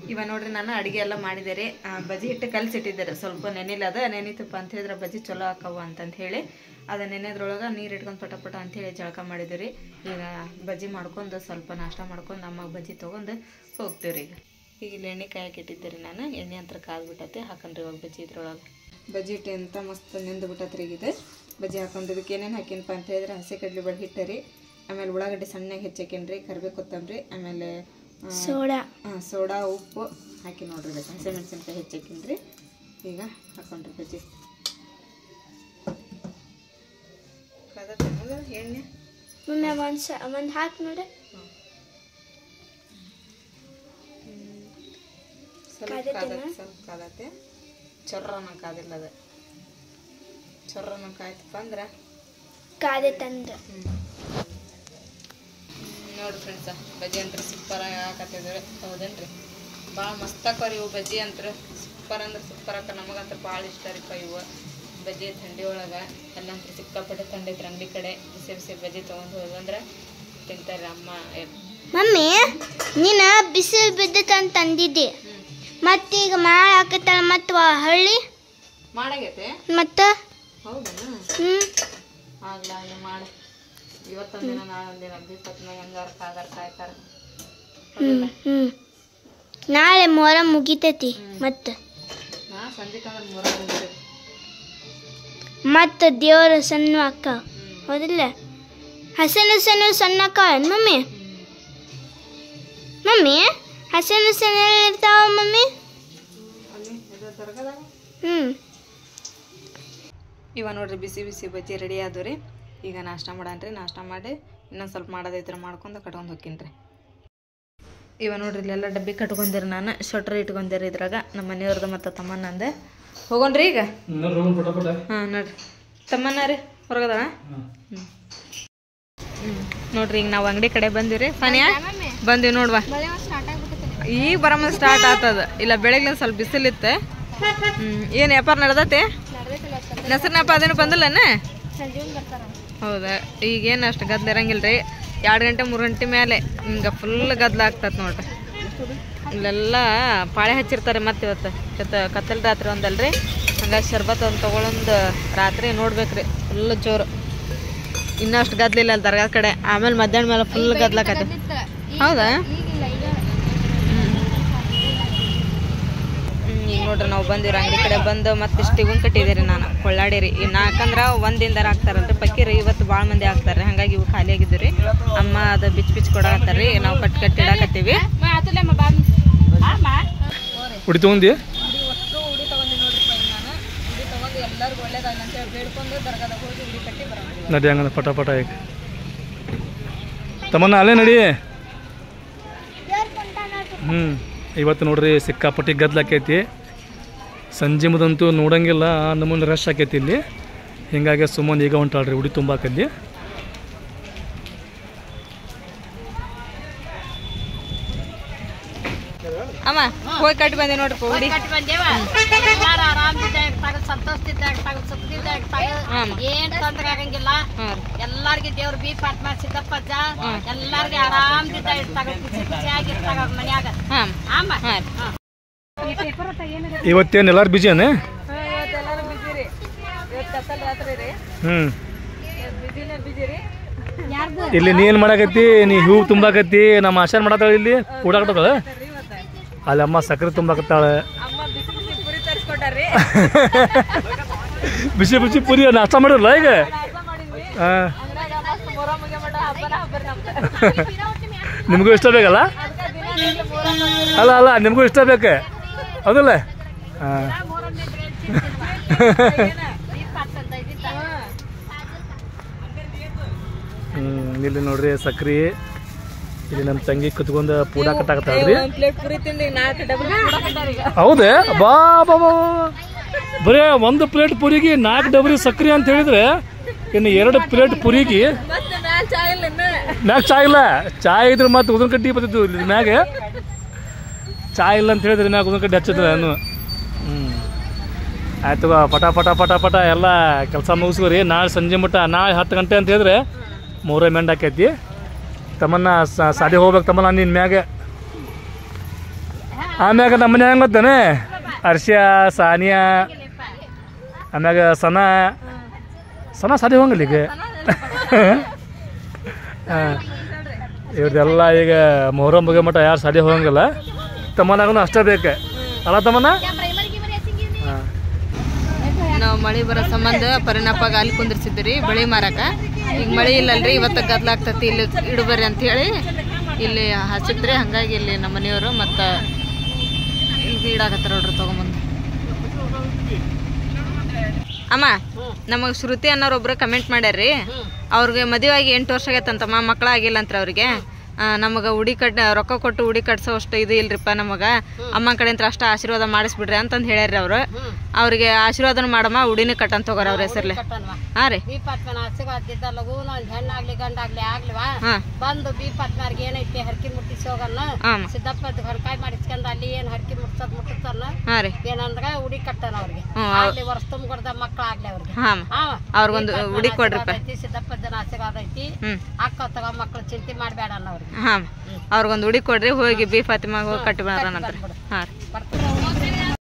ಇವಾಗ ನೋಡ್ರಿ ನಾನು ಅಡುಗೆ ಎಲ್ಲ ಮಾಡಿದೆ. ಬಜ್ಜಿ ಹಿಟ್ಟು ಕಲಸಿಟ್ಟಿದ್ದಾರೆ, ಸ್ವಲ್ಪ ನೆನೆಲ್ಲ ಅದ ನೆನಿತಪ್ಪ ಅಂತ ಹೇಳಿದ್ರೆ ಬಜ್ಜಿ ಚಲೋ ಹಾಕವ ಅಂತಂತ ಹೇಳಿ ಅದು ನೆನೆದ್ರೊಳಗೆ ನೀರು ಇಟ್ಕೊಂಡು ಪಟ ಅಂತೇಳಿ ಜಳಕ ಮಾಡಿದ್ರಿ. ಈಗ ಬಜ್ಜಿ ಮಾಡ್ಕೊಂಡು ಸ್ವಲ್ಪ ನಾಷ್ಟ ಮಾಡ್ಕೊಂಡು ಅಮ್ಮಗೆ ಬಜ್ಜಿ ತೊಗೊಂಡು ಹೋಗ್ತೀವ್ರಿ. ಈಗ ಇಲ್ಲಿ ಎಣ್ಣೆ ಕಾಯಕ್ಕೆ ಇಟ್ಟಿದ್ದೀರಿ ನಾನು. ಎಣ್ಣೆ ಅಂತ ಕಾದ್ಬಿಟ್ಟೈತೆ ಹಾಕೊಂಡ್ರಿ ಇವಾಗ ಬಜ್ಜಿ ಇದ್ರೊಳಗೆ. ಬಜ್ಜಿ ಹಿಟ್ಟು ಅಂತ ಮಸ್ತ್ ನೆಂದು ಬಿಟ್ಟತ್ರಿ. ಈಗ ಬಜ್ಜಿ ಹಾಕೊಂಡಿದ್ದಕ್ಕೆ ಏನೇನು ಹಾಕಿನಪ್ಪ ಅಂತ ಹೇಳಿದ್ರೆ ಹಸಿ ಕಡ್ಲೆ ಬೇಳೆ ಹಿಟ್ಟು ರೀ, ಆಮೇಲೆ ಉಳ್ಳಾಗಡ್ಡಿ ಸಣ್ಣಗೆ ಹೆಚ್ಚಾಕೇನ್ರಿ, ಕರಿಬೇವು ಕೊತ್ತಂಬರಿ, ಆಮೇಲೆ ಸೋಡಾ ಉಪ್ಪು ಹಾಕಿ ನೋಡ್ರಿ. ಹಸಿಮೆಣಸಿನ್ಕಾಯಿ ಹೆಚ್ಚಾಕಿನ್ರಿ. ಈಗ ಹಾಕೊಂಡ್ರಿ ಬಜ್ಜಿ ಎಣ್ಣೆ ಒಂದು ಹಾಕಿ ನೋಡಿ. ಸ್ವಲ್ಪ ಕಾದತ್ತೆ, ಚೊರ್ರನ ಕಾದಿಲ್ಲ, ಅದು ಚೊರ್ರನ ಕಾಯ್ತಪ್ಪ ಅಂದ್ರೆ ಕಾದೆ ತಂದು ನೋಡ್ರಿ ಫ್ರೆಂಡ್ಸ, ಬಜ್ಜಿ ಅಂತ ಸೂಪರ್ ಆಗಿ ಹಾಕತ್ತಿದ್ರೆ ಹೌದೇನ್ರಿ. ಭಾಳ ಮಸ್ತಾಕವ್ರಿ ಇವು ಬಜ್ಜಿ ಅಂತ, ಸೂಪರ್ ಅಂದ್ರೆ ಸೂಪರ್ ಹಾಕ. ನಮಗಂತ ಭಾಳ ಇಷ್ಟ ರೀಪ್ಪ ಇವು ಬಜ್ಜಿ. ಥಂಡಿ ಒಳಗೆ ಎಲ್ಲಂತ ಸಿಕ್ಕಾಪಟ್ಟೆ ಥಂಡೈತ್ರಿ. ಅಂಗಡಿ ಕಡೆ ಬಿಸಿ ಬಿಸಿ ಬಜ್ಜಿ ತೊಗೊಂಡು ಹೋದಂದ್ರೆ ತಿಂತಾರೆ ಅಮ್ಮ. ಮಮ್ಮಿ ನೀನು ಬಿಸಿಲು ಬಿದ್ದತ್ತಂತ ತಂದಿದ್ದೆ, ಮತ್ತೀಗ ಮಾಡ ಹಾಕತ್ತಲ್ಲ, ಮತ್ತು ಹಳ್ಳಿ ಮಾಡಾಗೈತೆ ಮತ್ತು ಹೌದಾ? ಆಗ್ಲ ಮಾಡಿ ಇವತ್ತೊಂದಿನ ನಾಳೊಂದಿನ ಬಿಪ್ಪತ್ನಾಗ ಹಂಗಾರ ಕಾದಾರ ಕಾಯ್ತಾರೆ. ನಾಳೆ ಮೊರ ಮುಗಿತೈತಿ ಮತ್ತು ಸಂಜೆ ಅಂದ್ರೆ ಮೊರ ಮತ್ತು ದೇವರು ಸಣ್ಣ ಅಕ್ಕ ಹೌದಿಲ್ಲ? ಹಸನು ಸಣ್ಣ ಅಕ್ಕ ಮಮ್ಮಿ. ಮಮ್ಮಿ ಹಸನು ಸಣ್ಣ ಇರ್ತಾವ ಮಮ್ಮಿ. ಇವಾಗ ನೋಡ್ರಿ ಬಿಸಿ ಬಿಸಿ ಬಜ್ಜಿ ರೆಡಿ ಆದವು ರೀ. ಈಗ ನಾಷ್ಟ ಮಾಡನ್ರಿ. ನಾಷ್ಟ ಮಾಡಿ ಇನ್ನೊಂದು ಸ್ವಲ್ಪ ಮಾಡೋದೈತ್ರ ಮಾಡ್ಕೊಂಡು ಕಟ್ಕೊಂಡು ಹೋಗ್ತೀನಿ. ಇವಾಗ ನೋಡ್ರಿ ಇಲ್ಲೆಲ್ಲ ಡಬ್ಬಿ ಕಟ್ಕೊಂಡಿರಿ. ನಾನು ಶೊಟ್ರ್ ಇಟ್ಕೊಂಡಿರಿ ಇದ್ರಾಗ. ನಮ್ಮ ಮನೆಯವ್ರದ್ದು ಮತ್ತು ತಮ್ಮನಂದೆ ಹೋಗೋಣ್ರಿ ಈಗ. ಹಾಂ ನೋಡ್ರಿ ತಮ್ಮನ ರೀ ಹೊರಗದ. ನೋಡ್ರಿ ಈಗ ನಾವು ಅಂಗಡಿ ಕಡೆ ಬಂದಿವ್ರಿ. ಫಾನಿಯಾ ಬಂದಿವಿ ನೋಡ್ವಾ. ಈಗ ಬರಮ್ಮ ಸ್ಟಾರ್ಟ್ ಆಗ್ತದ. ಇಲ್ಲ ಬೆಳಗ್ಗೆ ಸ್ವಲ್ಪ ಬಿಸಿಲಿತ್ತೆ. ಏನು ವ್ಯಾಪಾರ ನಡೆದತೆ? ನೆಸರ್ನಪ್ಪ ಅದೇನು ಬಂದಿಲ್ಲನ? ಹೌದಾ? ಈಗೇನು ಅಷ್ಟು ಗದ್ಲ ಇರಂಗಿಲ್ಲ ರೀ. 2 ಗಂಟೆ 3 ಗಂಟೆ ಮೇಲೆ ಹಿಂಗೆ ಫುಲ್ ಗದ್ಲ ಆಗ್ತದೆ ನೋಡ್ರಿ. ಇಲ್ಲೆಲ್ಲ ಪಾಳೆ ಹಚ್ಚಿರ್ತಾರೆ. ಮತ್ತೆ ಇವತ್ತು ಕತ್ತಲ್ ರಾತ್ರಿ ಒಂದಲ್ರಿ, ಹಂಗಾಗಿ ಶರ್ಬತ್ ಒಂದು ತೊಗೊಳೊಂದು ರಾತ್ರಿ ನೋಡ್ಬೇಕ್ರಿ. ಫುಲ್ ಜೋರು. ಇನ್ನಷ್ಟು ಗದ್ಲಿಲ್ಲ ಅಲ್ಲಿ ದರ್ಗಾ ಕಡೆ. ಆಮೇಲೆ ಮಧ್ಯಾಹ್ನ ಮೇಲೆ ಫುಲ್ ಗದ್ಲಾಕತ್ತೆ. ಹೌದಾ? ಈಗ ನೋಡ್ರಿ ನಾವು ಬಂದಿವ್ರಿ ಅಂಗಡಿ ಕಡೆ. ಬಂದು ಮತ್ತೆ ಇಷ್ಟಿಗೂ ಕಟ್ಟಿದ್ದೀರಿ ನಾನು ಕೊಳ್ಳಾಡಿರಿ. ಇನ್ನು ಯಾಕಂದ್ರೆ ಒಂದಿಂದಾರ ಹಾಕ್ತಾರಲ್ರಿ ಪಕ್ಕೀರಿ. ಇವತ್ತು ಭಾಳ ಮಂದಿ ಹಾಕ್ತಾರೆ, ಹಾಗಾಗಿ ಇವು ಖಾಲಿ ಆಗಿದ್ದು ರೀ. ಅಮ್ಮ ಅದು ಬಿಚ್ಚಿ ಕೊಡಾಕತ್ತಾರ್ರಿ. ನಾವು ಕಟ್ಟಿ ಇಡಾಕತ್ತೀವಿ. ಉಡಿ ತೊಗೊಂಡಿ? ಉಡಿ ತೊಗೊಂಡು ನೋಡ್ರಿ ನಾನು. ಉಡಿ ತೊಗೊಂಡು ಎಲ್ಲರಿಗೂ ಒಳ್ಳೇದಾಗಲಿ ಅಂತೇಳಿ ಬೇಡ್ಕೊಂಡು ದರ್ಗಾದಾಗ ಹೋಗಿ ಉಡಿ ಕಟ್ಟಿ ಬರೋದು. ನಡಿ ಹಂಗಂದ್ರೆ ಪಟ ಈಗ ತಮ್ಮನ್ನ ಅಲ್ಲೇ ನಡಿ. ಇವತ್ತು ನೋಡ್ರಿ ಸಿಕ್ಕಾಪಟ್ಟಿ ಗದ್ಲಾಕೈತಿ. ಸಂಜೆ ಮುದಂತೂ ನೋಡಂಗಿಲ್ಲ, ನಮ್ಮನ್ನ ರಶ್ ಆಕೈತಿ ಇಲ್ಲಿ. ಹಿಂಗಾಗಿ ಸುಮ್ಮನೆ ಈಗ ಹೊಂಟಾಳ್ರಿ ಉಡಿ ತುಂಬಾಕಲ್ಲಿ. ಅಮ್ಮ ಹೋಗಿ ಕಟ್ಟಿ ಬಂದೆ ನೋಡ್ರಿ ಉಡಿ. ಏನ್ ತೊಂದ್ರೆ ಆಗಂಗಿಲ್ಲ. ಎಲ್ಲಾರ್ಗಿ ದೇವ್ರ ಬಿ ಪಾಠ ಮಾಡ್ಸಿದ್ದಪ್ಪ ಎಲ್ಲಾರ್ಗಿ ಆರಾಮ್ದಿದ್ದ ಮನ್ಯಾಗ. ಇವತ್ತೇನು ಎಲ್ಲಾರು ಬಿಜಿ ಅನೇ? ಇಲ್ಲಿ ನೀ ಏನ್ ಮಾಡಾಕತ್ತಿ? ನೀ ಹೂ ತುಂಬಾಕತ್ತಿ. ನಮ್ಮ ಆಶಾನ್ ಮಾಡತ್ತಾಳ ಇಲ್ಲಿ ಕೂಡಾಕತ್ತದ. ಅಲ್ಲಿ ಅಮ್ಮ ಸಕ್ಕರೆ ತುಂಬಾಕತ್ತಾಳ. ಬಿಸಿ ಬಿಸಿ ಪುರಿ ನಾಷ್ಟ ಮಾಡಿರಲ್ಲ ಈಗ? ನಿಮಗೂ ಇಷ್ಟ ಬೇಕಲ್ಲ? ಅಲ್ಲ ನಿಮಗೂ ಇಷ್ಟ ಬೇಕು ಹೌದಲ್ಲ? ಹಾಂ ಇಲ್ಲಿ ನೋಡ್ರಿ ಸಕ್ರಿ. ಇಲ್ಲಿ ನಮ್ಮ ತಂಗಿ ಕುತ್ಕೊಂಡು ಪೂಡ ಕಟ್ಟಾಕತ್ತಾಳ್ರಿ. ಹೌದೇ? ಬಾ ಬಾ ಬಾ ಬರೇ 1 ಪ್ಲೇಟ್ ಪುರಿಗೆ 4 ಡಬರಿ ಸಕ್ರಿ ಅಂತ ಹೇಳಿದ್ರೆ ಇನ್ನು 2 ಪ್ಲೇಟ್ ಪುರಿಗೆ ಮ್ಯಾಗ ಚಾ ಇಲ್ಲ. ಚಾ ಇದ್ರೆ ಮತ್ತೆ ಉದನ್ ಕಡ್ಡಿ ಬರ್ತಿದ್ವು ಮ್ಯಾಗ. ಚಾ ಇಲ್ಲ ಅಂತ ಹೇಳಿದ್ರೆ ಮ್ಯಾಗ ಉದನ್ ಕಡ್ಡಿ ಹಚ್ಚಿದ್ರೆ ನಾನು. ಆಯ್ತು ಪಟ ಪಟ ಪಟ ಪಟ ಎಲ್ಲ ಕೆಲಸ ಮುಗಿಸ್ಕೋರಿ. ನಾಳೆ ಸಂಜೆ ಮಟ್ಟ, ನಾಳೆ 10 ಗಂಟೆ ಅಂತ ಹೇಳಿದ್ರೆ ಮೂರೇ ಮೆಂಡ್ ಹಾಕೈತಿ. ತಮ್ಮನ್ನ ಸಾಡಿ ಹೋಗ್ಬೇಕು ತಮ್ಮನ್ನ ನಿನ್ನ ಮ್ಯಾಗೆ. ಆಮ್ಯಾಗ ನಮ್ಮನೆ ಹೆಂಗೆ ಗೊತ್ತೇನೆ ಹರ್ಷ ಸಾನಿಯಾ ಆಮ್ಯಾಗ ಸನಾ ಸಾಲಿ ಹೋಗಂಗಿಲ್ಲ ಈಗ ಇವ್ರದೆಲ್ಲ ಈಗ ಮೊಹರಂ ಬಗ್ಗೆ ಮಟ್ಟ ಯಾರು ಸಾಲಿ ಹೋಗಂಗಿಲ್ಲ ತಮ್ಮನಾಗೂ ಅಷ್ಟೇ ಬೇಕು ಅಲ್ಲ ತಮ್ಮನ ನಾವು ಮಳೆ ಬರೋ ಸಂಬಂಧ ಪರಿಣಾಪಾಗ ಅಲ್ಲಿ ಕುಂದಿರ್ಸಿದ್ರಿ ಬೆಳೆ ಮಾರಾಕ ಈಗ ಮಳೆ ಇಲ್ಲಲ್ರಿ ಇವತ್ತು ಗದ್ಲಾಗ್ತತಿ ಇಲ್ಲಿ ಇಡುಬರ್ರಿ ಅಂತ ಹೇಳಿ ಇಲ್ಲಿ ಹಚ್ಚಿದ್ರಿ ಹಂಗಾಗಿ ಇಲ್ಲಿ ನಮ್ಮ ಮನೆಯವರು ಮತ್ತು ಇಲ್ಲಿ ಇಡಾಕತ್ತಾರ ನೋಡ್ರಿ ತೊಗೊಂಬಂದು ಅಮ್ಮ ನಮಗೆ ಶ್ರುತಿ ಅನ್ನೋರೊಬ್ರು ಕಮೆಂಟ್ ಮಾಡ್ಯಾರ್ರಿ ಅವ್ರಿಗೆ ಮದುವೆ ಆಗಿ 8 ವರ್ಷ ಆಗೈತಂತಮ್ಮ ಮಕ್ಕಳಾಗಿಲ್ಲ ಅಂತ ಅವ್ರಿಗೆ ನಮಗೆ ಉಡಿ ರೊಕ್ಕ ಕೊಟ್ಟು ಉಡಿ ಕಟ್ಸೋ ಅಷ್ಟು ಇದು ಇಲ್ರಿಪ್ಪ ನಮಗೆ ಅಮ್ಮನ ಕಡೆಯಿಂದ ಅಷ್ಟು ಆಶೀರ್ವಾದ ಮಾಡಿಸ್ಬಿಡ್ರಿ ಅಂತಂದು ಹೇಳ್ಯಾರ್ರಿ ಅವರು ಅವ್ರಿಗೆ ಆಶೀರ್ವಾದನ ಮಾಡಮ್ಮ ಉಡಿನ ಕಟ್ಟಂತ ಹೋಗಾರ ಅವ್ರ ಹೆಸರ್ಲೆ ಹಾಂ ರೀ ಆಶೀರ್ವಾದ ಲಗೂನ ಒಂದು ಹೆಣ್ಣಾಗ್ಲಿ ಗಂಡಾಗ್ಲಿ ಆಗ್ಲಿವಾ ಬಂದು ಬೀಪತ್ನಾರ್ಗೆ ಏನೈತಿ ಹರಕಿ ಮುಟ್ಟಿಸಿ ಹೋಗನ್ನ ಸಿದ್ದಪ್ಪ ಹೊರಕಾಯಿ ಮಾಡಿಸ್ಕೊಂಡ್ ಅಲ್ಲಿ ಏನ್ ಹರಕಿ ಮುಟ್ಸೋದ್ ಮುಟ್ಟಿಸ್ತಾನ ಹಾಂ ರೀ ಏನಂದ್ರ ಉಡಿ ಕಟ್ಟನ ಅವ್ರಿಗೆ ಅಲ್ಲಿ ವರ್ಷ ತುಂಬಿದ ಮಕ್ಳು ಆಗ್ಲಿ ಅವ್ರಿಗೆ ಅವ್ರಿಗೊಂದು ಉಡಿ ಕೊಡ್ರಿಪ್ಪ ಸಿದ್ದಪ್ಪ ಜನ ಆಶೀರ್ವಾದ ಐತಿ ಅಕ್ಕ ತಗೋ ಮಕ್ಳು ಚಿಂತೆ ಮಾಡ್ಬೇಡ ಅವ್ರಿಗೆ ಹಾಂ ಅವ್ರಿಗೊಂದು ಉಡಿ ಕೊಡ್ರಿ ಹೋಗಿ ಬಿ ಫಾತಿಮಾಗ ಹೋಗಿ ಕಟ್ಟಿ ಬರೋಣಂತ ಹಾಂ ರೀ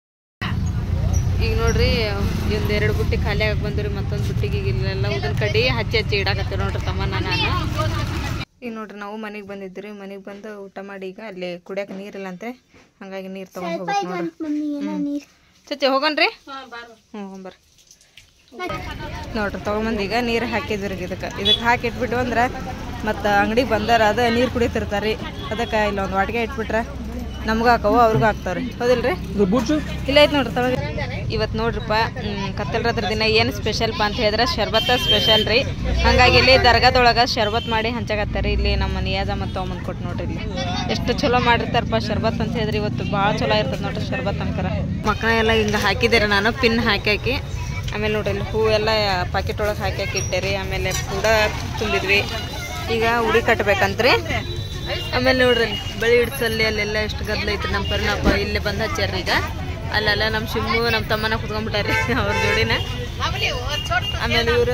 ಈಗ ನೋಡ್ರಿ ಒಂದು 2 ಬುಟ್ಟಿ ಖಾಲಿ ಆಗಿ ಬಂದ್ರಿ ಮತ್ತೊಂದು ಬುಟ್ಟಿಗೆ ಇಲ್ಲೆಲ್ಲ ಉದಿನ ಕಡ್ಡಿ ಹಚ್ಚಿ ಇಡಾಕತ್ತೀವಿ ನೋಡ್ರಿ ತಮ್ಮನ ನಾನು ಈಗ ನೋಡ್ರಿ ನಾವು ಮನೆಗೆ ಬಂದಿದ್ರಿ ಮನೆಗೆ ಬಂದು ಊಟ ಮಾಡಿ ಈಗ ಅಲ್ಲಿ ಕುಡಿಯೋಕೆ ನೀರಿಲ್ಲಂತೆ ಹಾಗಾಗಿ ನೀರು ತೊಗೊಂಡು ಹೋಗ್ಬೇಕು ನೋಡ್ರಿ ಚಚ್ಚಿ ಹೋಗೋಣ್ರಿ ಬರ್ರಿ ನೋಡ್ರಿ ತೊಗೊಂಬಂದು ಈಗ ನೀರು ಹಾಕಿದ್ರಿ ಇದಕ್ಕೆ ಹಾಕಿ ಇಟ್ಬಿಟ್ಟು ಅಂದ್ರೆ ಮತ್ತು ಅಂಗಡಿಗೆ ಬಂದಾರ ಅದ ನೀರು ಕುಡಿತಿರ್ತಾರ್ರಿ ಅದಕ್ಕೆ ಇಲ್ಲ ಒಂದು ವಾಟಿಗೆ ಇಟ್ಬಿಟ್ರೆ ನಮ್ಗೆ ಹಾಕವು ಅವ್ರಿಗೂ ಹಾಕ್ತಾವ್ರಿ ಹೌದಿಲ್ರಿ ಇಲ್ಲ ಐತೆ ನೋಡ್ರಿ ತೊಳಗೆ ಇವತ್ತು ನೋಡ್ರಿಪ್ಪ ಕತ್ತಲ್ರಾತ್ರ ದಿನ ಏನು ಸ್ಪೆಷಲ್ಪ ಅಂತ ಹೇಳಿದ್ರೆ ಶರ್ಬತ್ತ ಸ್ಪೆಷಲ್ ರೀ ಹಾಗಾಗಿ ಇಲ್ಲಿ ದರ್ಗಾದೊಳಗೆ ಶರ್ಬತ್ ಮಾಡಿ ಹಂಚಾಕತ್ತಾರೆ ಇಲ್ಲಿ ನಮ್ಮ ನಿಯಾಜ ಮತ್ತು ತೊಗೊಂಬಂದು ಕೊಟ್ಟು ನೋಡ್ರಿ ಇಲ್ಲಿ ಎಷ್ಟು ಚಲೋ ಮಾಡಿರ್ತಾರಪ್ಪ ಶರ್ಬತ್ ಅಂತ ಹೇಳಿದ್ರೆ ಇವತ್ತು ಭಾಳ ಚಲೋ ಇರ್ತದೆ ನೋಡ್ರಿ ಶರ್ಬತ್ ಅಂಕರ ಮಕ್ಕಳ ಎಲ್ಲ ಹಿಂಗೆ ಹಾಕಿದ್ದೀರಿ ನಾನು ಪಿನ್ ಹಾಕಿ ಆಮೇಲೆ ನೋಡ್ರಿ ಇಲ್ಲಿ ಹೂ ಎಲ್ಲ ಪಾಕೆಟ್ ಒಳಗೆ ಹಾಕಿ ಇಟ್ಟೇರಿ ಆಮೇಲೆ ಕೂಡ ತುಂಬಿದ್ವಿ ಈಗ ಉಡಿ ಕಟ್ಬೇಕಂತ್ರಿ ಆಮೇಲೆ ನೋಡ್ರಿ ಬಳಿ ಇಡ್ಸಲ್ಲಿ ಅಲ್ಲೆಲ್ಲ ಎಷ್ಟು ಗದ್ದಲ ಐತ್ರಿ ನಮ್ಮ ಪರಿಣಾಪ ಇಲ್ಲೇ ಬಂದು ಹಚ್ಚಾರ್ರಿ ಈಗ ಅಲ್ಲೆಲ್ಲ ನಮ್ಮ ಶಿಮ್ಮು ನಮ್ಮ ತಮ್ಮನ ಕುತ್ಕೊಂಡ್ಬಿಟ್ಟಾರ್ರಿ ಅವ್ರ ಜೋಡಿನ ಆಮೇಲೆ ಇವ್ರು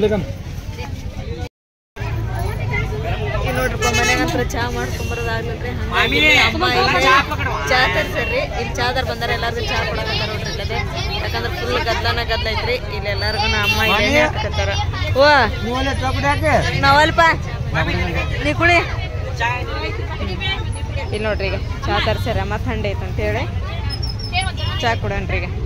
ನೋಡ್ರಪ್ಪ ಮನೆಗಂತ್ರ ಚಾ ಮಾಡ್ಕೊಂಬರೋದಾಗ್ಲಲ್ರಿ ಅಮ್ಮ ಚಾ ತರ್ಸರ್ರಿ ಇಲ್ಲಿ ಚಾದರ್ ಬಂದಾರ ಎಲ್ಲಾರ್ಗು ಚಾ ಕೊಡಕತ್ತಾರ ನೋಡ್ರಿ ಇಲ್ಲದೆ ಯಾಕಂದ್ರೆ ಫುಲ್ ಗದ್ಲ ಐತ್ರಿ ಇಲ್ಲಿ ಎಲ್ಲಾರ್ಗು ಅಮ್ಮ ಇಲ್ಲೇ ಹಾಕತ್ತಾರ ಓ ನಾವಲ್ಪ ನೀ ಕುಳಿ ಇಲ್ಲಿ ನೋಡ್ರಿ ಈಗ ಚಾ ತರ್ಸ್ಯಾರ ಅಮ್ಮ ಥಂಡಿ ಐತೆ ಅಂತೇಳಿ ಚಾ ಕೊಡೋಣ್ರಿ ಈಗ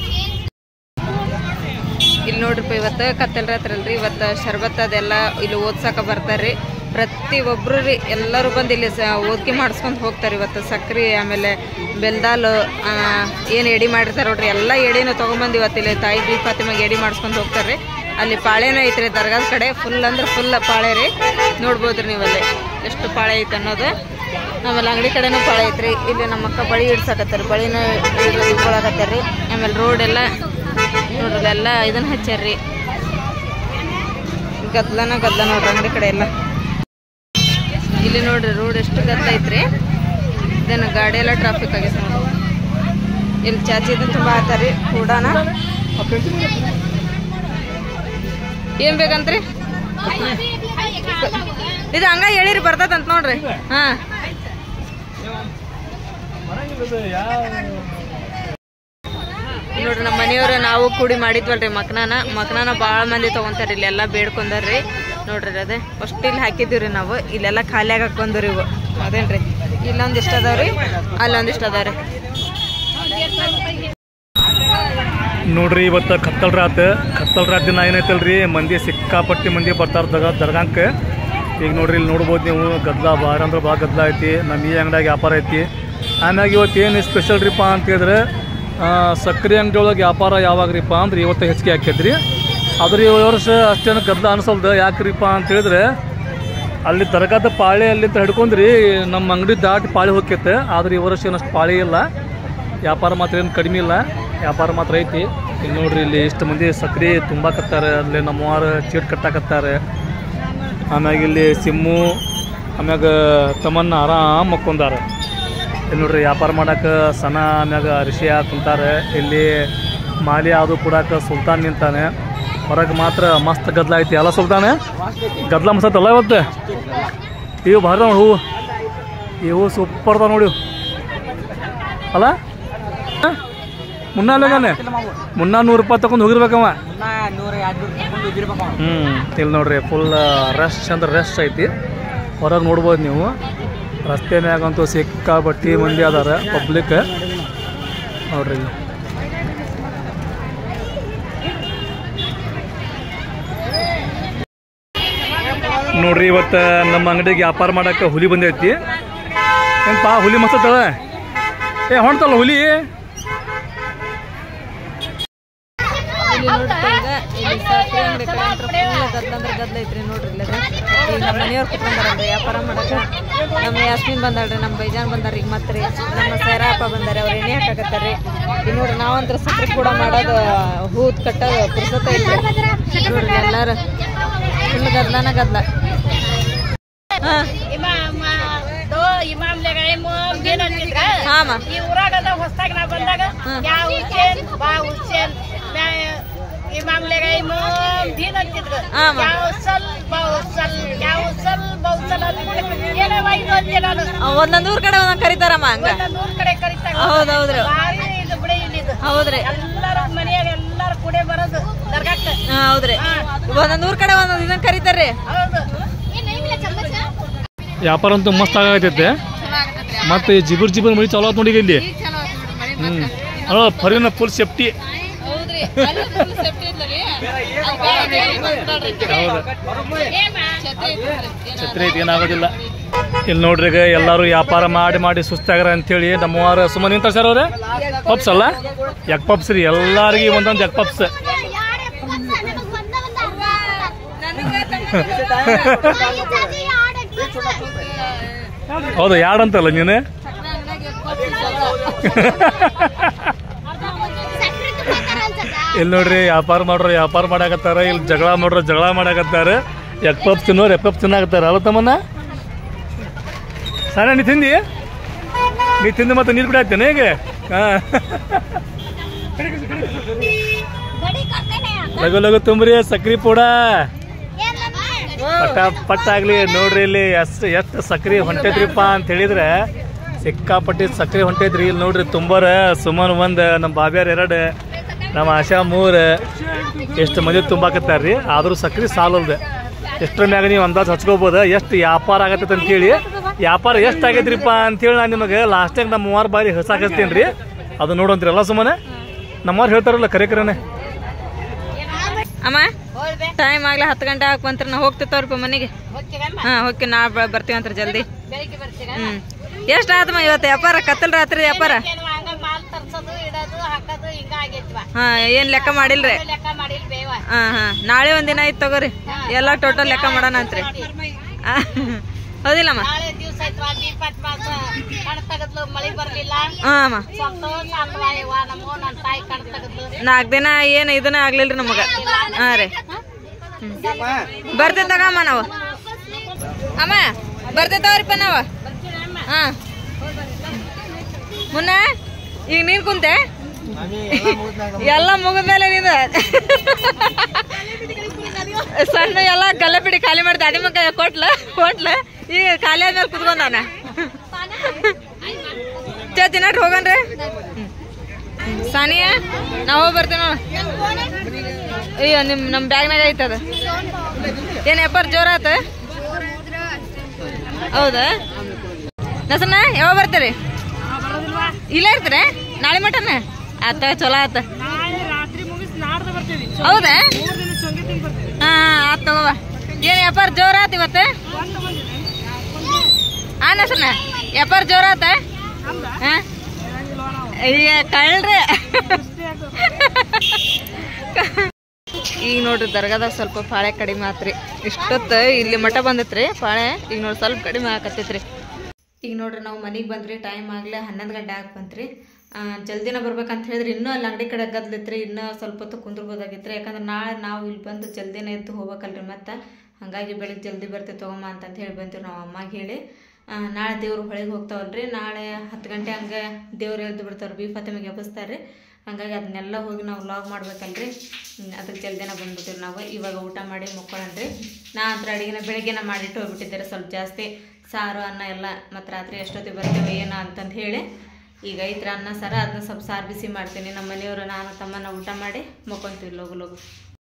ಇಲ್ಲಿ ನೋಡ್ರಿಪ್ಪ ಇವತ್ತು ಕತ್ತಲ್ ರಾತ್ರಿ ಇವತ್ತು ಶರ್ಬತ್ ಅದೆಲ್ಲ ಇಲ್ಲಿ ಓದ್ಸಕ ಬರ್ತಾರ್ರಿ ಪ್ರತಿಯೊಬ್ಬರು ರೀ ಎಲ್ಲರೂ ಬಂದು ಇಲ್ಲಿ ಓದ್ಕೆ ಮಾಡಿಸ್ಕೊಂಡು ಹೋಗ್ತಾರೆ ಇವತ್ತು ಸಕ್ರೆ ಆಮೇಲೆ ಬೆಲ್ದಾಲು ಏನು ಎಡಿ ಮಾಡಿರ್ತಾರೆ ನೋಡ್ರಿ ಎಲ್ಲ ಎಡಿನೂ ತೊಗೊಂಬಂದು ಇವತ್ತು ಇಲ್ಲಿ ತಾಯಿ ಬಿ ಫಾತಿಮಾಗೆ ಎಡಿ ಮಾಡಿಸ್ಕೊಂಡು ಹೋಗ್ತಾರೆ ರೀ ಅಲ್ಲಿ ಪಾಳೆನೂ ಐತ್ರಿ ದರ್ಗಾದ ಕಡೆ ಫುಲ್ ಅಂದ್ರೆ ಫುಲ್ ಪಾಳೆ ರೀ ನೋಡ್ಬೋದ್ರಿ ನೀವಲ್ಲಿ ಎಷ್ಟು ಪಾಳೆ ಐತೆ ಅನ್ನೋದು ಆಮೇಲೆ ಅಂಗಡಿ ಕಡೆನೂ ಪಾಳೆ ಐತ್ರಿ ಇಲ್ಲಿ ನಮ್ಮ ಅಕ್ಕ ಬಳಿ ಇಡ್ಸಾಕತ್ತಾರೆ ಬಳಿನೂ ಇಟ್ಕೊಳಕತ್ತಾರ ರೀ ಆಮೇಲೆ ರೋಡ್ ಎಲ್ಲ ನೋಡ್ರಿ ಎಲ್ಲ ಇದನ್ನ ಹಚ್ಚಾರ್ರಿ ಗದ್ಲ ನೋಡ್ರಿ ಅಂಗಡಿ ಕಡೆ ಎಲ್ಲ ಇಲ್ಲಿ ನೋಡ್ರಿ ರೋಡ್ ಎಷ್ಟು ಗದ್ಲ ಐತ್ರಿ ಇದನ್ನು ಗಾಡಿ ಎಲ್ಲ ಟ್ರಾಫಿಕ್ ಆಗೈತೆ ನೋಡ್ರಿ ಇಲ್ಲಿ ಚಾಚಿ ಇದನ್ನು ತುಂಬ ಹಾಕ್ತಾರ್ರಿ ಕೂಡಾನ ಏನ್ ಬೇಕಂತ್ರಿ ಇದು ಹಂಗ ಹೇಳಿರಿ ಬರ್ತದಂತ ನೋಡ್ರಿ ಹಾ ನೋಡ್ರಿ ನಮ್ಮ ಮನೆಯವ್ರು ನಾವು ಕೂಡಿ ಮಾಡಿದ್ವಲ್ರಿ ಮಕ್ನಾನ ಭಾಳ ಮಂದಿ ತೊಗೊಂತಾರ ಇಲ್ಲಿ ಎಲ್ಲ ಬೇಡ್ಕೊಂಡಾರ್ರಿ ನೋಡ್ರಿ ಅದೇ ಫಸ್ಟ್ ಇಲ್ಲಿ ಹಾಕಿದ್ದೀವ್ರಿ ನಾವು ಇಲ್ಲೆಲ್ಲ ಖಾಲಿ ಆಗಕ್ಕೆ ಬಂದ್ರಿ ಇವು ಅದೇನ್ರಿ ಇಲ್ಲೊಂದಿಷ್ಟು ಅದಾವ್ರಿ ಅಲ್ಲೊಂದಿಷ್ಟು ಅದಾವ್ರಿ ನೋಡ್ರಿ ಇವತ್ತು ಕತ್ತಲ್ ರಾತ್ ದಿನ ಏನೈತಲ್ರಿ ಮಂದಿ ಸಿಕ್ಕಾಪಟ್ಟಿ ಮಂದಿ ಬರ್ತಾರ ದರ್ಗಾಂಕ ಈಗ ನೋಡ್ರಿ ಇಲ್ಲಿ ನೋಡ್ಬೋದು ನೀವು ಗದ್ಲ ಭಾಳ ಅಂದ್ರೆ ಭಾಳ ಗದ್ಲ ಐತಿ ನಮ್ಮ ಈ ಅಂಗಡಿಯಾಗ ವ್ಯಾಪಾರ ಐತಿ ಆಮ್ಯಾಗ ಇವತ್ತು ಏನು ಸ್ಪೆಷಲ್ ರೀಪ್ಪ ಅಂತ ಹೇಳಿದ್ರೆ ಸಕ್ಕರೆ ಅಂಗಡಿ ಒಳಗೆ ವ್ಯಾಪಾರ ಯಾವಾಗ್ರಿಪ್ಪ ಅಂದ್ರೆ ಇವತ್ತು ಹೆಚ್ಚಿಗೆ ಹಾಕೈತ್ರಿ ಆದ್ರೆ ಈ ವರ್ಷ ಅಷ್ಟೇನು ಗದ್ಲ ಅನಿಸಲ್ದು ಯಾಕ್ರಿಪ್ಪ ಅಂತ ಹೇಳಿದ್ರೆ ಅಲ್ಲಿ ದರ್ಗಾದ ಪಾಳೆ ಅಲ್ಲಿಂದ ಹಿಡ್ಕೊಂಡ್ರಿ ನಮ್ಮ ಅಂಗಡಿ ದಾಟಿ ಪಾಳೆ ಹೋಗ್ಯೈತೆ ಆದ್ರೆ ಈ ವರ್ಷ ಏನಷ್ಟು ಪಾಳೆ ಇಲ್ಲ ವ್ಯಾಪಾರ ಮಾತ್ರ ಏನು ಕಡಿಮೆ ಇಲ್ಲ ವ್ಯಾಪಾರ ಮಾತ್ರ ಐತಿ ಈಗ ನೋಡ್ರಿ ಇಲ್ಲಿ ಇಷ್ಟು ಮಂದಿ ಸಕ್ರೆ ತುಂಬಾಕತ್ತಾರೆ ಅಲ್ಲಿ ನಮ್ಮವಾರು ಚೀಟ್ ಕಟ್ಟಾಕತ್ತಾರೆ ಆಮ್ಯಾಗ ಇಲ್ಲಿ ಸಿಮ್ಮು ಆಮ್ಯಾಗ ತಮ್ಮನ್ನ ಆರಾಮ್ ಮಕ್ಕೊಂದಾರ ಇಲ್ಲಿ ನೋಡ್ರಿ ವ್ಯಾಪಾರ ಮಾಡಕ್ಕೆ ಸನ ಆಮ್ಯಾಗ ಅರಿಶಿಯ ಕುಂತಾರೆ ಇಲ್ಲಿ ಮಾಲಿ ಅದು ಕೊಡಾಕ ಸುಲ್ತಾನ್ ನಿಂತಾನೆ ಹೊರಗೆ ಮಾತ್ರ ಮಸ್ತ್ ಗದ್ಲ ಐತಿ ಎಲ್ಲ ಸುಲ್ತಾನೆ ಗದ್ಲ ಮಸ್ತಲ್ಲ ಇವತ್ತು ಇವು ಭಾರಿ ನೋಡಿ ಹೂವು ಇವು ಸೂಪರ್ ಅದಾವ ನೋಡಿ ಅಲ್ಲ ಮುನ್ನಾಲೇಗಾನೆ ಮುನ್ನಾ 100 ರೂಪಾಯಿ ತಗೊಂಡು ಹೋಗಿರ್ಬೇಕವ. ಇಲ್ಲಿ ನೋಡ್ರಿ ಫುಲ್ ರೆಸ್ಟ್ ಅಂದ್ರೆ ರೆಸ್ಟ್ ಐತಿ. ಹೊರಗೆ ನೋಡ್ಬೋದು ನೀವು, ರಸ್ತೆ ಮ್ಯಾಗಂತೂ ಸಿಕ್ಕಾಪಟ್ಟಿ ಮಂದಿ ಅದಾರ ಪಬ್ಲಿಕ್ ನೋಡ್ರಿ. ನೋಡ್ರಿ ಇವತ್ತು ನಮ್ಮ ಅಂಗಡಿಗೆ ವ್ಯಾಪಾರ ಮಾಡಕ್ಕೆ ಹುಲಿ ಬಂದೈತಿ. ಏನಪ್ಪಾ ಹುಲಿ ಮಸ್ತದ, ಏ ಹೊಣ್ತಲ್ಲ ಹುಲಿ. ಗದ್ಲ ಐತ್ರಿ ನೋಡ್ರಿ. ಇಲ್ಲ ಈಗ ನಮ್ಮ ಮನೆಯವ್ರು ಕುತ್ಕೊಂಡಾರಲ್ರಿ ವ್ಯಾಪಾರ ಮಾಡಕ್ಕೆ. ನಮ್ಮ ಯಾಸ್ಮಿನ್ ಬಂದಾಳ್ರಿ, ನಮ್ಮ ಬೈಜಾನ್ ಬಂದಾರ್ರಿ. ಈಗ ಮತ್ತೆ ನಮ್ಮ ಸೈರಪ್ಪ ಬಂದಾರೆ, ಅವ್ರು ಎಣ್ಣೆ ಹಾಕಾಕತ್ತಾರ್ರಿ. ಈಗ ನೋಡ್ರಿ ನಾವಂತ್ರ ಸಕ್ರೆ ಕೂಡ ಮಾಡೋದು ಹೂತ್ ಕಟ್ಟೋದು ಪುರ್ಸತ್ತ ಐತ್ರಿ ನೋಡ್ರಿ. ಎಲ್ಲಾರು ಫುಲ್ ಗದ್ಲಾನ ಗದ್ಲ. ಈ ಊರಾಗದ ಹೊಸದಾಗಿ ನಾ ಬಂದಾಗ ಯಾ ಹುಸೇನ್ ಬಾ ಹುಸೇನ್ ಇಮಾಮ್ಲೆಗ ಇಮಾಮ್ ದೀನ್ ಅಂತಿದ್ರು. ಯಾವ ಸಲ್ ಬೌಸಲ್ ಯಾವ ಸಲ್ ಬೌಸಲ್ ಏನವ ಇದು ಅಂತೆ. ನಾನು ಒಂದೊಂದ್ ಊರ್ ಕಡೆ ಒಂದೊಂದ್ ಕರಿತಾರಮ್ಮ, ಹಂಗ ಒಂದೊಂದ್ ಕಡೆ ಕರಿತಾರ. ಹೌದೌದ್ರಿ, ಭಾರಿ ಇದು ಬಿಡಿ ಇಲ್ಲಿದು. ಹೌದ್ರಿ, ಎಲ್ಲಾರ ಮನೆಯಾಗ ಎಲ್ಲಾರು ಕೂಡೆ ಬರೋದು ದರ್ಗಾಕ್ಕ. ಹೌದ್ರಿ, ಒಂದೊಂದ್ ಊರ್ ಕಡೆ ಒಂದೊಂದ್ ಇದನ್ನ ಕರಿತಾರ್ರಿ. ಹೌದು, ವ್ಯಾಪಾರ ಅಂತೂ ಮಸ್ತ್ ಆಗತೈತೆ. ಮತ್ತೆ ಜಿಬುರ್ ಜಿಬುರ್ ಮಳಿ ಚಾಲೋ ಆತ್ ನೋಡಿ ಇಲ್ಲಿ. ಅಲ್ಲ ಫರಿನ ಫುಲ್ ಸೇಫ್ಟಿ. ಛತ್ರಿ ಐತಿ, ಏನಾಗೋದಿಲ್ಲ. ಇಲ್ಲಿ ನೋಡ್ರಿ ಈಗ ಎಲ್ಲಾರು ವ್ಯಾಪಾರ ಮಾಡಿ ಮಾಡಿ ಸುಸ್ತಾಗ್ರ ಅಂತೇಳಿ ನಮ್ಮವಾರ ಸುಮ್ಮನೆ ನಿಂತ ಸರ್ ಅವ್ರೆ ಪಪ್ಸ್ ಅಲ್ಲ, ಎಗ್ ಪಪ್ಸ್ ರೀ. ಎಲ್ಲಾರಿಗೆ ಒಂದೊಂದು ಎಗ್ ಪಪ್ಸ್. ಹೌದು, ಯಾಡಂತಲ್ಲ ನೀನು. ಇಲ್ಲಿ ನೋಡ್ರಿ ವ್ಯಾಪಾರ ಮಾಡ್ರು ವ್ಯಾಪಾರ ಮಾಡಾಕತ್ತಾರ, ಇಲ್ಲಿ ಜಗಳ ಮಾಡ್ರು ಜಗಳ ಮಾಡಾಕತ್ತಾರ. ಎಗ್ ಪಪ್ಸ್ ತಿನ್ನೋರು ಎಗ್ ಪಪ್ಸ್ ತಿನ್ನಾಕತ್ತಾರ. ಅಲ್ಲ ತಮ್ಮನ್ನ ಸಣ್ಣ ನೀ ತಿಂದಿ, ನೀ ತಿಂದು ಮತ್ತೆ ನೀರು ಬಿಡಾಕ್ತೇನೆ ಹೇಗೆ? ಲಗು ಲಗು ತುಂಬ್ರಿ ಸಕ್ರಿ ಪೂಡ ಪಟ್ಟ ಪಟ್ಟಾಗ್ಲಿ. ನೋಡ್ರಿ ಇಲ್ಲಿ ಎಷ್ಟು ಸಕ್ರಿ ಹೊಂಟೈತ್ರಿಪ್ಪ ಅಂತ ಹೇಳಿದ್ರೆ ಸಿಕ್ಕಾಪಟ್ಟಿ ಸಕ್ರಿ ಹೊಂಟೈತ್ರಿ. ಇಲ್ಲಿ ನೋಡ್ರಿ ತುಂಬಾರ ಸುಮನ್ 1, ನಮ್ಮ ಬಾಬ್ಯಾರ 2, ನಮ್ಮ ಆಶಾ 3, ಎಷ್ಟು ಮಂದಿ ತುಂಬಾಕತ್ತಾರ್ರಿ. ಆದ್ರೂ ಸಕ್ರಿ ಸಾಲಲ್ದೆ. ಎಷ್ಟರ ಮ್ಯಾಗ ನೀವು ಅಂದಾಜು ಹಚ್ಕೋಬೋದು ಎಷ್ಟು ವ್ಯಾಪಾರ ಆಗತ್ತೈತೆ ಅಂತೇಳಿ. ವ್ಯಾಪಾರ ಎಷ್ಟು ಆಗೈತ್ರಿಪ್ಪ ಅಂತೇಳಿ ನಾನು ನಿಮಗೆ ಲಾಸ್ಟಾಗ ನಮ್ಮ 3 ಬಾರಿ ಹಸಾಕತ್ತೀನಿ ರೀ. ಅದು ನೋಡಂತ್ರಿ ಎಲ್ಲ ಸುಮ್ಮನೆ ನಮ್ಮವ್ರು ಹೇಳ್ತಾರಲ್ಲ ಕರೆ ಕರೆನೆ. ಅಮ್ಮ ಟೈಮ್ ಆಗ್ಲಿ 10 ಗಂಟೆ ಹಾಕಂತ್ರ ನಾ ಹೋಗ್ತಿತ್ತವ್ರಪ್ಪ ಮನೆಗೆ. ಹೋಗಿ ನಾ ಬರ್ತೀವಂತ್ರ ಜಲ್ದಿ. ಎಷ್ಟ್ ಆತಮ್ಮ ಇವತ್ತು ವ್ಯಾಪಾರ? ಕತ್ತಲ್ ರಾತ್ರಿ ವ್ಯಾಪಾರ. ಏನ್ ಲೆಕ್ಕ ಮಾಡಿಲ್ರಿ? ನಾಳೆ ಒಂದಿನ ಐತ್ ತಗೋರಿ, ಎಲ್ಲಾ ಟೋಟಲ್ ಲೆಕ್ಕ ಮಾಡೋಣ ಅಂತ್ರಿ. ಹೌದಿಲ್ಲಮ್ಮ? ಹಾಂ 4 ದಿನ ಏನು ಇದನ್ನ ಆಗ್ಲಿಲ್ರಿ ನಮಗ. ಹಾಂ ರೀ, ಬರ್ತೇವೆ ತಗಮ್ಮ ನಾವು. ಅಮ್ಮ ಬರ್ತೇವರಿಪ್ಪ ನಾವು. ಹಾಂ ಮುನ್ನ ಈಗ ನೀರು ಕುಂತೆ ಎಲ್ಲ ಮುಗಿದ್ಮೇಲೆ ನೀನು ಸಣ್ಣ ಎಲ್ಲ ಗಲ್ಲಪಿಡಿ ಖಾಲಿ ಮಾಡಿ ದಾಡಿ ಮಕ್ಕ ಕೊಟ್ಲ ಈಗ ಖಾಲಿ ಆದ್ಮೇಲೆ ಕುತ್ಕೊಂಡವನ ತಿನ್ನಟ್ ಹೋಗನ್ರಿ. ಸಾನಿಯಾ ನಾವು ಹೋಗಿ ಬರ್ತೇವೆ ನೋಡ. ಅಯ್ಯೋ ನಮ್ಮ ಬ್ಯಾಗ್ನಾಗ ಐತದ. ಏನು ವ್ಯಾಪಾರ ಜೋರ ಆತ? ಹೌದಾ? ನಸನ ಯಾವಾಗ ಬರ್ತೀರಿ? ಇಲ್ಲ ಇರ್ತೀರ ನಾಳೆ ಮಟನ? ಆತ ಚಲೋ ಆತ. ಹೌದಾ? ಹಾ ಆತ ತಗೋವ. ಏನು ವ್ಯಾಪಾರ ಜೋರ ಆತ ಇವತ್ತು? ಆ ನಸನ ವ್ಯಾಪಾರ ಜೋರ ಆತ? ಹಾಂ ಈಗ ಕಳ್ರಿ. ಈಗ ನೋಡ್ರಿ ದರ್ಗಾದಾಗ ಸ್ವಲ್ಪ ಪಾಳೆ ಕಡಿಮೆ ಆತ್ರಿ. ಇಷ್ಟೊತ್ತು ಇಲ್ಲಿ ಮಠ ಬಂದೈತ್ರಿ ಪಾಳೆ. ಈಗ ನೋಡಿ ಸ್ವಲ್ಪ ಕಡಿಮೆ ಆಕತ್ತೈತ್ರಿ. ಈಗ ನೋಡ್ರಿ ನಾವು ಮನೆಗೆ ಬಂದ್ರಿ. ಟೈಮ್ ಆಗಲೇ 11 ಗಂಟೆ ಬಂತ್ರಿ. ಜಲ್ದಿನ ಬರ್ಬೇಕಂತ ಹೇಳಿದ್ರೆ ಇನ್ನೂ ಅಲ್ಲಿ ಅಂಗಡಿ ಕಡೆ ಗದ್ಲೈತ್ರಿ. ಇನ್ನೂ ಸ್ವಲ್ಪ ಹೊತ್ತು ಕುಂದ್ರಬೋದಾಗಿತ್ತು. ಯಾಕಂದ್ರೆ ನಾಳೆ ನಾವು ಇಲ್ಲಿ ಬಂದು ಜಲ್ದಿನ ಎದ್ದು ಹೋಗ್ಬೇಕಲ್ರಿ. ಮತ್ತು ಹಾಗಾಗಿ ಬೆಳಿಗ್ಗೆ ಜಲ್ದಿ ಬರ್ತೀವಿ ತೊಗೊಮ್ಮ ಅಂತಂತ ಹೇಳಿ ಬಂತೀವಿ ನಾವು ಅಮ್ಮಗೆ ಹೇಳಿ. ನಾಳೆ ದೇವ್ರು ಹೊಳೆಗೆ ಹೋಗ್ತಾವಲ್ರಿ. ನಾಳೆ 10 ಗಂಟೆ ಹಂಗೆ ದೇವ್ರು ಎದ್ದು ಬಿಡ್ತಾವ್ರಿ. ಬಿ ಫಾತಿಮೆಗೆ ಎಬ್ಬಿಸ್ತಾರೆ. ಹಾಗಾಗಿ ಅದನ್ನೆಲ್ಲ ಹೋಗಿ ನಾವು ವ್ಲಾಗ್ ಮಾಡ್ಬೇಕಲ್ರಿ. ಅದಕ್ಕೆ ಜಲ್ದಿನ ಬಂದ್ಬಿಟ್ಟಿರಿ ನಾವು. ಇವಾಗ ಊಟ ಮಾಡಿ ಮುಕ್ಕೊಳ್ಳೋಣ್ರಿ. ನಾ ಅಂತರ ಅಡುಗೆನ ಬೆಳಗ್ಗೆನ ಮಾಡಿಟ್ಟು ಹೋಗ್ಬಿಟ್ಟಿದ್ದಾರೆ ಸ್ವಲ್ಪ ಜಾಸ್ತಿ. ಸಾರು ಅನ್ನ ಎಲ್ಲ. ಮತ್ತು ರಾತ್ರಿ ಎಷ್ಟೊತ್ತಿಗೆ ಬರ್ತೀವಿ ಏನೋ ಅಂತಂದು ಹೇಳಿ ಈಗ ಐತ್ರ ಅನ್ನ ಸಾರ, ಅದನ್ನ ಸ್ವಲ್ಪ ಸಾರು ಬಿಸಿ ಮಾಡ್ತೀನಿ. ನಮ್ಮ ಮನೆಯವರು ನಾನು ತಮ್ಮನ ಊಟ ಮಾಡಿ ಮಕ್ಕೊಂತೀವಿ ಲಗು ಲಗು.